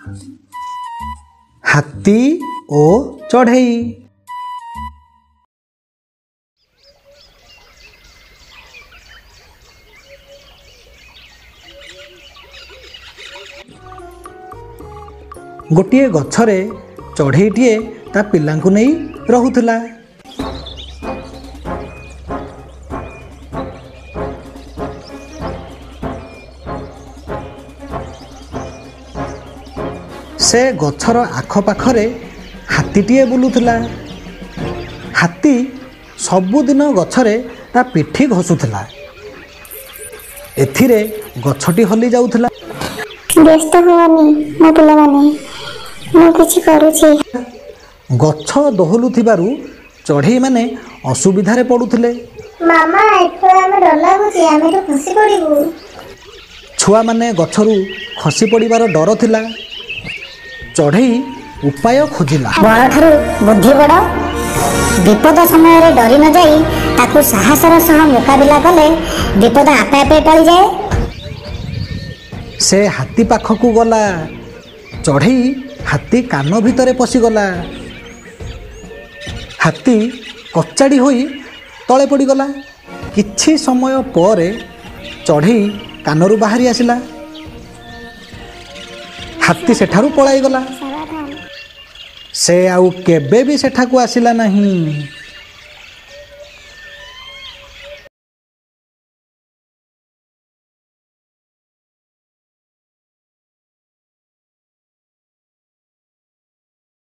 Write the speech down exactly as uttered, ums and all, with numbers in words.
हाथी ओ चढ़ई। गोटे गछरे चढ़ईटीए ता पिलांकु नहीं रहुथला। से गछर आखपाखरे हाथीटीए बुलुथला। हाथी सबुदिन गछरे ता पिठी घसुथला। एथिरे गछटी हली जाउथला। व्यस्त हुआनी मो पिला माने मो किछि करूछि। गछ दोहलुथिबारु चढ़ई माने असुविधारे पडुथिले। मामा एतो हम डर लागुछि आमे तो खसी पड़िबु। छुआ माने गछरु खसी पड़िबार डर थिला। चढ़ई उपाय खोजिला। बड़ ठारू बुद्धि बड़। विपद समय रे डरी न जाई ताकू साहसर सह मुकाबिला कले विपद आपे आपे टली जाए। से हाथी पाखकू गला। चढ़ई हाथी कान भितरे पशिगला। हाथी कचाड़ी होई तले पड़ीगला। किछि समय परे चढ़ई कानरू बाहरी आसिला। हाथी सेठारू पलाई गला। से आउ केबे भी सेठाकू आसिला नहीं।